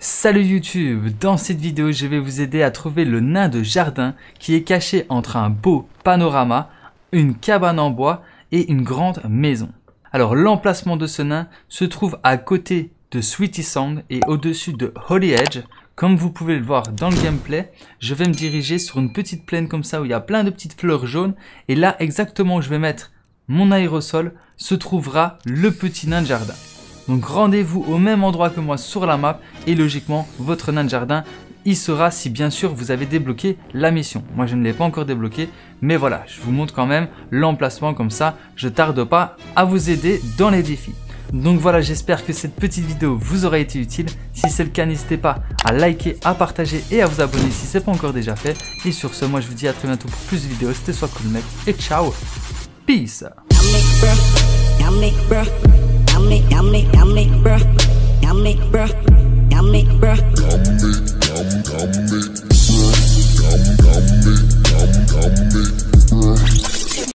Salut YouTube, dans cette vidéo je vais vous aider à trouver le nain de jardin qui est caché entre un beau panorama, une cabane en bois et une grande maison. Alors l'emplacement de ce nain se trouve à côté de Sweetie Sound et au-dessus de Holly Edge. Comme vous pouvez le voir dans le gameplay, je vais me diriger sur une petite plaine comme ça où il y a plein de petites fleurs jaunes et là exactement où je vais mettre mon aérosol se trouvera le petit nain de jardin. Donc rendez-vous au même endroit que moi sur la map et logiquement votre nain de jardin y sera si bien sûr vous avez débloqué la mission. Moi je ne l'ai pas encore débloqué mais voilà, je vous montre quand même l'emplacement comme ça, je tarde pas à vous aider dans les défis. Donc voilà, j'espère que cette petite vidéo vous aura été utile. Si c'est le cas, n'hésitez pas à liker, à partager et à vous abonner si ce n'est pas encore déjà fait. Et sur ce, moi je vous dis à très bientôt pour plus de vidéos. C'était SoisCoolMec et ciao. Peace. Yummy, bruh.